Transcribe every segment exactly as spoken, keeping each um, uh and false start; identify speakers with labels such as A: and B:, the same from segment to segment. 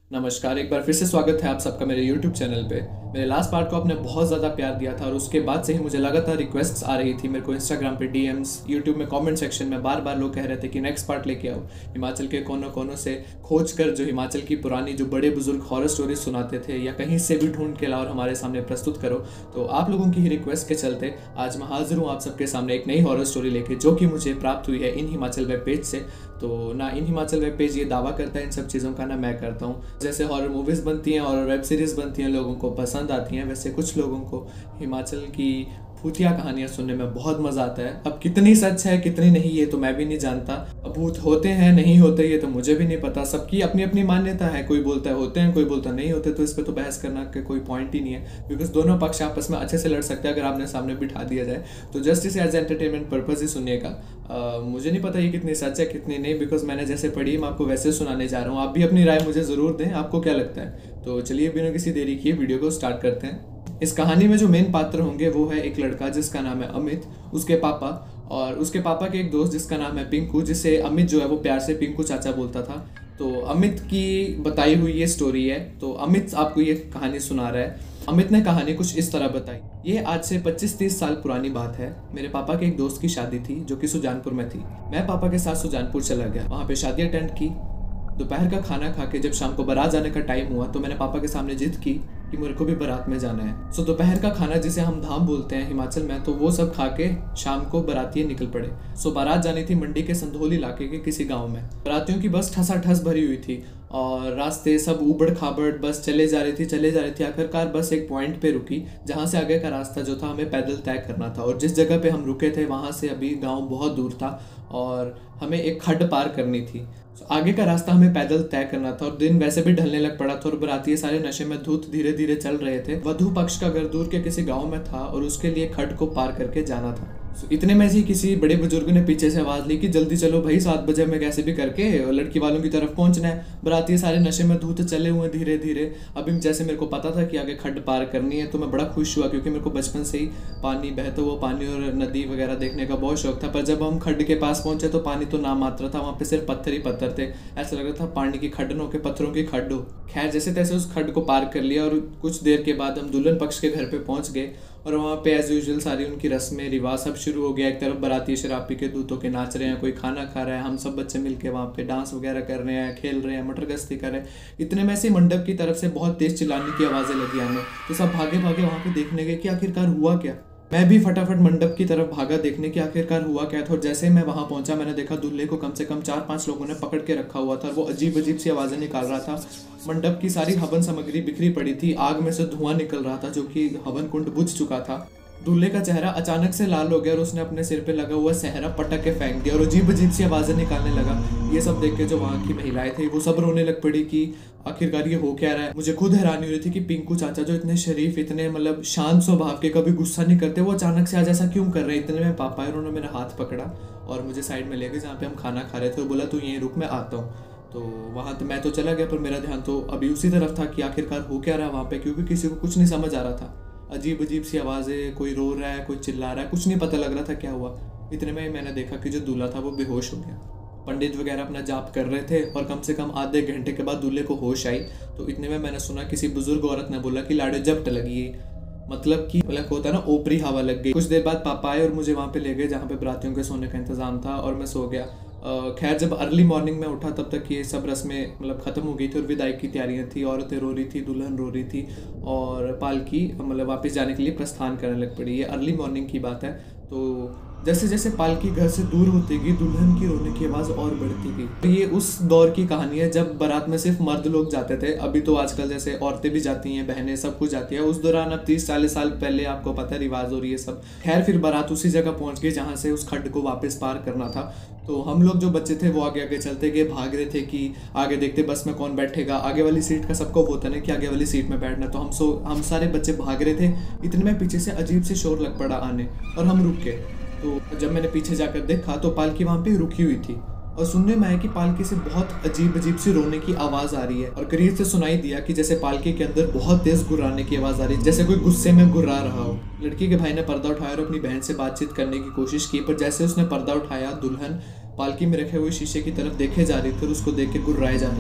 A: नमस्कार, एक बार फिर से स्वागत है आप सबका मेरे यूट्यूब चैनल पे। मेरे लास्ट पार्ट को आपने बहुत ज़्यादा प्यार दिया था और उसके बाद से ही मुझे लगातार रिक्वेस्ट्स आ रही थी मेरे को इंस्टाग्राम पे डीएम्स, यूट्यूब में कमेंट सेक्शन में बार बार लोग कह रहे थे कि नेक्स्ट पार्ट लेके आओ। हिमाचल के कोनों कोनों से खोज कर जो हिमाचल की पुरानी जो बड़े बुजुर्ग हॉरर स्टोरीज सुनाते थे या कहीं से भी ढूंढ के लाओ और हमारे सामने प्रस्तुत करो। तो आप लोगों की ही रिक्वेस्ट के चलते आज मैं हाजिर हूँ आप सबके सामने एक नई हॉरर स्टोरी लेके, जो कि मुझे प्राप्त हुई है इन हिमाचल वेब पेज से। तो ना इन हिमाचल वेब पेज ये दावा करता है इन सब चीज़ों का, ना मैं करता हूँ। जैसे हॉरर मूवीज़ बनती हैं और वेब सीरीज़ बनती हैं, लोगों को पसंद आती हैं, वैसे कुछ लोगों को हिमाचल की भूतिया कहानियाँ सुनने में बहुत मज़ा आता है। अब कितनी सच है कितनी नहीं ये तो मैं भी नहीं जानता। अब भूत होते हैं नहीं होते ये तो मुझे भी नहीं पता, सबकी अपनी अपनी मान्यता है। कोई बोलता है होते हैं, कोई बोलता नहीं होते, तो इस पर तो बहस करना का कोई पॉइंट ही नहीं है, बिकॉज दोनों पक्ष आपस में अच्छे से लड़ सकते हैं अगर आपने सामने बिठा दिया जाए। तो जस्ट इसे एज एंटरटेनमेंट पर्पज ही सुनिएगा। Uh, मुझे नहीं पता ये कितनी सच है कितनी नहीं, बिकॉज मैंने जैसे पढ़ी मैं आपको वैसे सुनाने जा रहा हूँ। आप भी अपनी राय मुझे ज़रूर दें, आपको क्या लगता है। तो चलिए बिना किसी देरी किए वीडियो को स्टार्ट करते हैं। इस कहानी में जो मेन पात्र होंगे वो है एक लड़का जिसका नाम है अमित, उसके पापा और उसके पापा के एक दोस्त जिसका नाम है पिंकू, जिसे अमित जो है वो प्यार से पिंकू चाचा बोलता था। तो अमित की बताई हुई ये स्टोरी है। तो अमित आपको ये कहानी सुना रहा है। अमित ने कहानी कुछ इस तरह बताई। ये आज से पच्चीस तीस साल पुरानी बात है। मेरे पापा के एक दोस्त की शादी थी जो कि सुजानपुर में थी। मैं पापा के साथ सुजानपुर चला गया, वहाँ पे शादी अटेंड की। दोपहर का खाना खा के जब शाम को बारात जाने का टाइम हुआ तो मैंने पापा के सामने जिद की कि मेरे को भी बारात में जाना है। सो दोपहर का खाना जिसे हम धाम बोलते हैं हिमाचल में, तो वो सब खा के शाम को बाराती निकल पड़े। सो बारात जानी थी मंडी के संधोली इलाके के किसी गांव में। बारातियों की बस ठसाठस भरी हुई थी और रास्ते सब उबड़ खाबड़, बस चले जा रही थी चले जा रही थी आखिरकार बस एक पॉइंट पे रुकी जहाँ से आगे का रास्ता जो था हमें पैदल तय करना था। और जिस जगह पे हम रुके थे वहाँ से अभी गाँव बहुत दूर था और हमें एक खड्ड पार करनी थी। आगे का रास्ता हमें पैदल तय करना था और दिन वैसे भी ढलने लग पड़ा था और बाराती सारे नशे में धूत धीरे धीरे चल रहे थे। वधू पक्ष का घर दूर के किसी गांव में था और उसके लिए खड्ड को पार करके जाना था। इतने में ही किसी बड़े बुजुर्ग ने पीछे से आवाज ली कि जल्दी चलो भाई, सात बजे में कैसे भी करके लड़की वालों की तरफ पहुंचना है। बाराती सारे नशे में धूत चले हुए धीरे धीरे। अभी जैसे मेरे को पता था कि आगे खड्ड पार करनी है तो मैं बड़ा खुश हुआ, क्योंकि मेरे को बचपन से ही पानी, बहता हुआ पानी और नदी वगैरह देखने का बहुत शौक था। पर जब हम खड्ड के पास पहुंचे तो पानी तो नाम मात्र था, वहाँ पे सिर्फ पत्थर ही पत्थर थे। ऐसा लग रहा था पानी की खड्ड न होकर पत्थरों की खड्ड हो। खैर जैसे तैसे उस खड्ड को पार कर लिया और कुछ देर के बाद हम दुल्हन पक्ष के घर पे पहुंच गए और वहाँ पे एज यूजुअल सारी उनकी रस्में रिवाज सब शुरू हो गया। एक तरफ बाराती शराब पी के दूतों के नाच रहे हैं, कोई खाना खा रहा है, हम सब बच्चे मिलके वहाँ पे डांस वगैरह कर रहे हैं, खेल रहे हैं, मटर गश्ती कर रहे हैं। इतने में से मंडप की तरफ से बहुत तेज चिल्लाने की आवाज़ें लगी आने, तो सब भागे भागे वहाँ पे देखने गए कि आखिरकार हुआ क्या। मैं भी फटाफट मंडप की तरफ भागा देखने की आखिरकार हुआ क्या था। और जैसे ही मैं वहां पहुंचा मैंने देखा दूल्हे को कम से कम चार पांच लोगों ने पकड़ के रखा हुआ था और वो अजीब अजीब सी आवाजें निकाल रहा था। मंडप की सारी हवन सामग्री बिखरी पड़ी थी, आग में से धुआं निकल रहा था जो कि हवन कुंड बुझ चुका था। दूल्हे का चेहरा अचानक से लाल हो गया और उसने अपने सिर पे लगा हुआ सेहरा पटक के फेंक दिया और अजीब अजीब सी आवाजें निकालने लगा। ये सब देख के जो वहाँ की महिलाएं थी वो सब रोने लग पड़ी कि आखिरकार ये हो क्या रहा है। मुझे खुद हैरानी हो रही थी कि पिंकू चाचा जो इतने शरीफ, इतने मतलब शांत स्वभाव के, कभी गुस्सा नहीं करते, वो अचानक से आज ऐसा क्यों कर रहे हैं। इतने में पापा है, उन्होंने मेरा हाथ पकड़ा और मुझे साइड में ले गए जहाँ पे हम खाना खा रहे थे। बोला तू यहीं रुक, मैं आता हूँ। तो वहाँ तो मैं तो चला गया पर मेरा ध्यान तो अभी उसी तरफ था कि आखिरकार हो क्या रहा है वहाँ पे, क्योंकि किसी को कुछ नहीं समझ आ रहा था। अजीब अजीब सी आवाज़ें, कोई रो रहा है, कोई चिल्ला रहा है, कुछ नहीं पता लग रहा था क्या हुआ। इतने में मैंने देखा कि जो दूल्हा था वो बेहोश हो गया। पंडित वगैरह अपना जाप कर रहे थे और कम से कम आधे घंटे के बाद दूल्हे को होश आई। तो इतने में मैंने सुना किसी बुजुर्ग औरत ने बोला कि लाड़े जब्त लगी, मतलब कि मतलब होता है ना ओपरी हवा लग गई। कुछ देर बाद पापा आए और मुझे वहाँ पे ले गए जहाँ पे बरातियों के सोने का इंतजाम था और मैं सो गया। खैर जब अर्ली मॉर्निंग में उठा तब तक ये सब रस्में मतलब ख़त्म हो गई थी और विदाई की तैयारियां थी। औरतें रो रही थी, दुल्हन रो रही थी और पालकी मतलब वापस जाने के लिए प्रस्थान करने लग पड़ी। ये अर्ली मॉर्निंग की बात है। तो जैसे जैसे पालकी घर से दूर होती गई दुल्हन की रोने की आवाज़ और बढ़ती गई। तो ये उस दौर की कहानी है जब बारात में सिर्फ मर्द लोग जाते थे। अभी तो आजकल जैसे औरतें भी जाती हैं, बहनें, सब कुछ जाती है। उस दौरान अब तीस चालीस साल पहले आपको पता है रिवाज और ये सब। खैर फिर बारात उसी जगह पहुंच गई जहाँ से उस खड्ड को वापस पार करना था। तो हम लोग जो बच्चे थे वो आगे आगे चलते गए, भाग रहे थे कि आगे देखते बस में कौन बैठेगा। आगे वाली सीट का सबको होता नहीं कि आगे वाली सीट में बैठना। तो हम सो हम सारे बच्चे भाग रहे थे। इतने में पीछे से अजीब से शोर लग पड़ा आने और हम रुक गए। तो जब मैंने पीछे जाकर देखा तो पालकी वहाँ पे रुकी हुई थी और सुनने में आया कि पालकी से बहुत अजीब अजीब सी रोने की आवाज़ आ रही है। और करीब से सुनाई दिया कि जैसे पालकी के अंदर बहुत तेज गुर्राने की आवाज़ आ रही है, जैसे कोई गुस्से में गुर्रा रहा हो। लड़की के भाई ने पर्दा उठाया और अपनी बहन से बातचीत करने की कोशिश की, पर जैसे उसने पर्दा उठाया दुल्हन पालकी में रखे हुए शीशे की तरफ देखे जा रही थी और उसको देख के गुर्राए जा रही थी।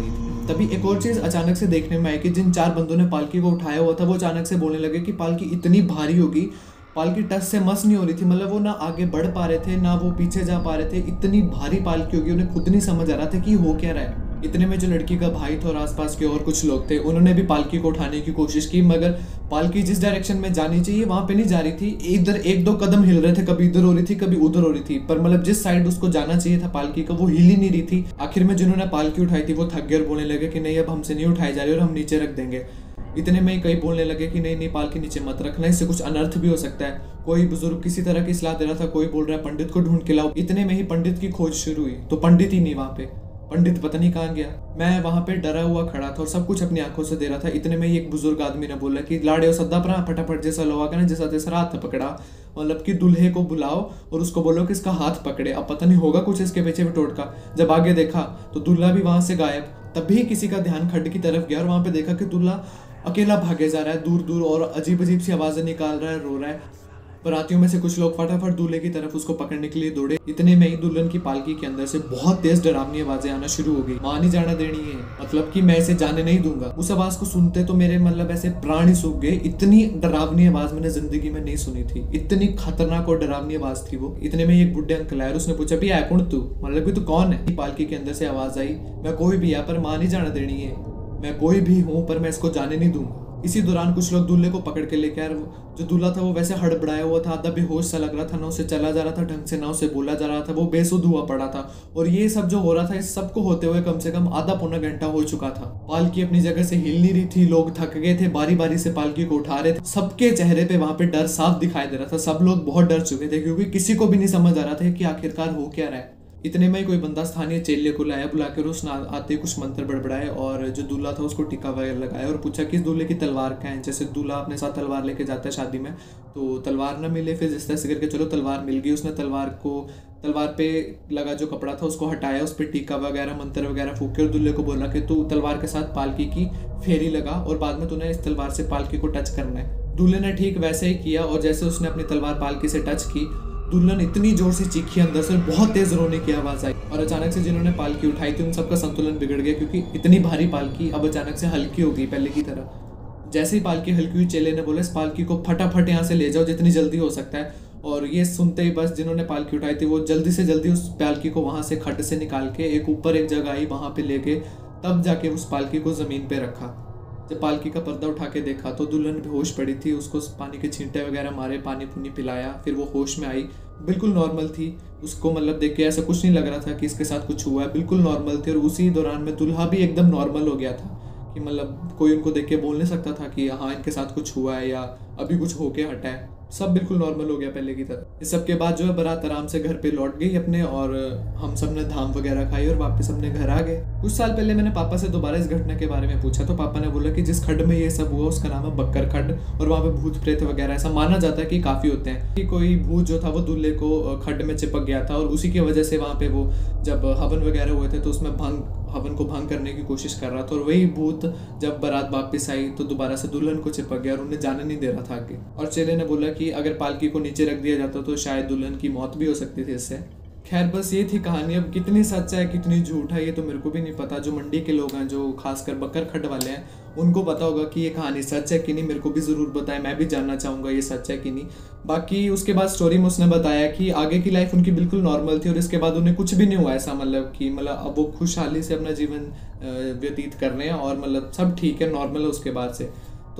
A: तभी एक और चीज़ अचानक से देखने में आई कि जिन चार बंदों ने पालकी को उठाया हुआ था वो अचानक से बोलने लगे कि पालकी इतनी भारी होगी, पालकी टस से मस नहीं हो रही थी, मतलब वो ना आगे बढ़ पा रहे थे ना वो पीछे जा पा रहे थे, इतनी भारी पालकी होगी, उन्हें खुद नहीं समझ आ रहा था कि हो क्या रहा है। इतने में जो लड़की का भाई था और आसपास के और कुछ लोग थे, उन्होंने भी पालकी को उठाने की कोशिश की, मगर पालकी जिस डायरेक्शन में जानी चाहिए वहां पे नहीं जा रही थी। इधर एक दो कदम हिल रहे थे, कभी इधर हो रही थी कभी उधर हो रही थी, पर मतलब जिस साइड उसको जाना चाहिए था पालकी का वो हिल ही नहीं रही थी। आखिर में जिन्होंने पालकी उठाई थी वो थक गए और बोलने लगे कि नहीं अब हमसे नहीं उठाई जा रही और हम नीचे रख देंगे। इतने में ही कई बोलने लगे कि नहीं नहीं पालकी नीचे मत रखना, इससे कुछ अनर्थ भी हो सकता है। कोई बुजुर्ग किसी तरह की सलाह दे रहा था, कोई बोल रहा है पंडित को ढूंढ के लाओ। इतने में ही पंडित की खोज शुरू हुई, तो पंडित ही नहीं वहां पे, पंडित पता नहीं कहाँ गया। मैं वहां पे डरा हुआ खड़ा था और सब कुछ अपनी आंखों से दे रहा था। इतने में ही एक बुजुर्ग आदमी ने बोला कि लाड़े सद्दा परा फटाफट जैसा लोहा का ना जैसा तेसरा हाथ पकड़ा, मतलब कि दूल्हे को बुलाओ और उसको बोलो कि इसका हाथ पकड़े। अब पता नहीं होगा कुछ इसके पीछे भी टोटका। जब आगे देखा तो दूल्हा भी वहां से गायब। तभी किसी का ध्यान खड्ड की तरफ गया और वहां पे देखा कि दूल्हा अकेला भागे जा रहा है दूर दूर और अजीब अजीब सी आवाजें निकाल रहा है, रो रहा है। बरातियों में से कुछ लोग फटाफट दूल्हे की तरफ उसको पकड़ने के लिए दौड़े। इतने में ही दुल्हन की पालकी के अंदर से बहुत तेज डरावनी आवाजें आना शुरू हो गई। मां नहीं जाना देनी है, मतलब कि मैं इसे जाने नहीं दूंगा। उस आवाज को सुनते तो मेरे मतलब ऐसे प्राण ही सूख गए। इतनी डरावनी आवाज मैंने जिंदगी में नहीं सुनी थी, इतनी खतरनाक और डरावनी आवाज थी वो। इतने में एक बुढ़े अंकल आए, उसने पूछा भी कौन तू, मतलब कि तू कौन है। पालकी के अंदर से आवाज आई, मैं कोई भी है पर मां नहीं जाना देनी है, मैं कोई भी हूँ पर मैं इसको जाने नहीं दूंगा। इसी दौरान कुछ लोग दूल्हे को पकड़ के लेके आए। जो दूल्हा था वो वैसे हड़बड़ाया हुआ था, आधा बेहोश सा लग रहा था, ना उसे चला जा रहा था ढंग से ना उसे बोला जा रहा था, वो बेसुध हुआ पड़ा था। और ये सब जो हो रहा था इस सबको होते हुए कम से कम आधा पौना घंटा हो चुका था। पालकी अपनी जगह से हिल नहीं रही थी, लोग थक गए थे, बारी बारी से पालकी को उठा रहे थे। सबके चेहरे पे वहां पे डर साफ दिखाई दे रहा था, सब लोग बहुत डर चुके थे क्योंकि किसी को भी नहीं समझ आ रहा था कि आखिरकार हो क्या रहा है। इतने में कोई बंदा स्थानीय चेले को लाया, बुलाकर उसने आते कुछ मंत्र बड़बड़ाए और जो दूल्हा था उसको टीका वगैरह लगाया और पूछा कि इस दूल्हे की तलवार कहाँ है। जैसे दूल्हा अपने साथ तलवार लेके जाता है शादी में, तो तलवार ना मिले, फिर जिस तरह से करके चलो तलवार मिल गई। उसने तलवार को तलवार पे लगा जो कपड़ा था उसको हटाया, उस पर टीका वगैरह मंत्र वगैरह फूके और दूल्हे को बोला कि तू तलवार के साथ पालकी की फेरी लगा और बाद में तूने इस तलवार से पालकी को टच करना है। दूल्हे ने ठीक वैसे ही किया और जैसे उसने अपनी तलवार पालकी से टच की, दुल्हन इतनी जोर से चीखी, अंदर से बहुत तेज रोने की आवाज आई और अचानक से जिन्होंने पालकी उठाई थी उन सबका संतुलन बिगड़ गया क्योंकि इतनी भारी पालकी अब अचानक से हल्की हो गई पहले की तरह। जैसे ही पालकी हल्की हुई, चेले ने बोला इस पालकी को फटाफट यहाँ से ले जाओ जितनी जल्दी हो सकता है। और ये सुनते ही बस जिन्होंने पालकी उठाई थी वो जल्दी से जल्दी उस पालकी को वहां से खड्ड से निकाल के एक ऊपर एक जगह आई, वहां पे ले गए, तब जाके उस पालकी को जमीन पे रखा। जब पालकी का पर्दा उठा के देखा तो दुल्हन बेहोश पड़ी थी, उसको पानी के छींटे वगैरह मारे, पानी पुनी पिलाया, फिर वो होश में आई, बिल्कुल नॉर्मल थी। उसको मतलब देख के ऐसा कुछ नहीं लग रहा था कि इसके साथ कुछ हुआ है, बिल्कुल नॉर्मल थी। और उसी दौरान में दूल्हा भी एकदम नॉर्मल हो गया था कि मतलब कोई उनको देख के बोल नहीं सकता था कि हाँ इनके साथ कुछ हुआ है या अभी कुछ होके हटा है, सब बिल्कुल नॉर्मल हो गया पहले की तरह। इस सब के बाद जो है बारात आराम से घर पे लौट गई अपने और हम सब ने धाम वगैरह खाई और वापस अपने घर आ गए। कुछ साल पहले मैंने पापा से दोबारा इस घटना के बारे में पूछा तो पापा ने बोला कि जिस खड्ड में ये सब हुआ उसका नाम है बक्कर खड्ड और वहाँ पे भूत प्रेत वगैरह ऐसा माना जाता है कि काफी होते हैं। कि कोई भूत जो था वो दूल्हे को खड्ड में चिपक गया था और उसी की वजह से वहाँ पे वो जब हवन वगैरह हुए थे तो उसमें भंग हवन को भंग करने की कोशिश कर रहा था और वही भूत जब बारात वापस आई तो दोबारा से दुल्हन को चिपक गया और उन्हें जाने नहीं दे रहा था आगे। और चेले ने बोला कि अगर पालकी को नीचे रख दिया जाता तो शायद दुल्हन की मौत भी हो सकती थी इससे। खैर बस ये थी कहानी। अब कितनी सच है कितनी झूठ है ये तो मेरे को भी नहीं पता। जो मंडी के लोग हैं जो खासकर बकर खड्ड वाले हैं उनको पता होगा कि ये कहानी सच है कि नहीं, मेरे को भी ज़रूर बताएं, मैं भी जानना चाहूँगा ये सच है कि नहीं। बाकी उसके बाद स्टोरी में उसने बताया कि आगे की लाइफ उनकी बिल्कुल नॉर्मल थी और इसके बाद उन्हें कुछ भी नहीं हुआ ऐसा, मतलब कि मतलब अब वो खुशहाली से अपना जीवन व्यतीत कर रहे हैं और मतलब सब ठीक है, नॉर्मल है उसके बाद से।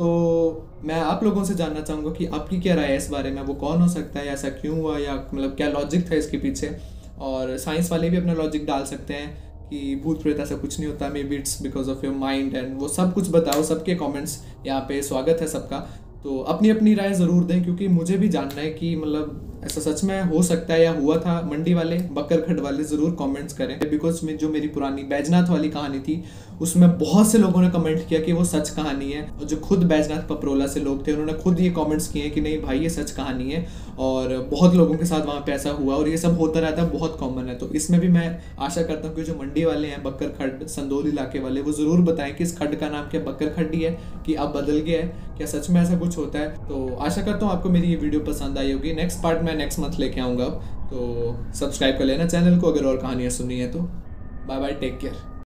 A: तो मैं आप लोगों से जानना चाहूँगा कि आपकी क्या राय है इस बारे में, वो कौन हो सकता है, ऐसा क्यों हुआ या मतलब क्या लॉजिक था इसके पीछे। और साइंस वाले भी अपना लॉजिक डाल सकते हैं कि भूत प्रेत ऐसा कुछ नहीं होता, maybe it's because of your mind and वो सब कुछ बताओ। सबके कमेंट्स यहाँ पे स्वागत है सबका। तो अपनी अपनी राय ज़रूर दें क्योंकि मुझे भी जानना है कि मतलब ऐसा सच में हो सकता है या हुआ था। मंडी वाले बकर खड्ड वाले ज़रूर कमेंट्स करें बिकॉज में जो मेरी पुरानी बैजनाथ वाली कहानी थी उसमें बहुत से लोगों ने कमेंट किया कि वो सच कहानी है और जो खुद बैजनाथ पपरोला से लोग थे उन्होंने खुद ये कमेंट्स किए कि नहीं भाई ये सच कहानी है और बहुत लोगों के साथ वहाँ पे ऐसा हुआ और ये सब होता रहता है, बहुत कॉमन है। तो इसमें भी मैं आशा करता हूँ कि जो मंडी वाले हैं बकर खड्ड संदोल इलाके वाले वो ज़रूर बताएं कि इस खड्ड का नाम क्या बकर खड्ड ही है कि अब बदल गया है, क्या सच में ऐसा कुछ होता है। तो आशा करता हूँ आपको मेरी ये वीडियो पसंद आई होगी। नेक्स्ट पार्ट मैं नेक्स्ट मंथ लेके आऊँगा, तो सब्सक्राइब कर लेना चैनल को अगर और कहानियाँ सुनी है तो। Bye bye, take care.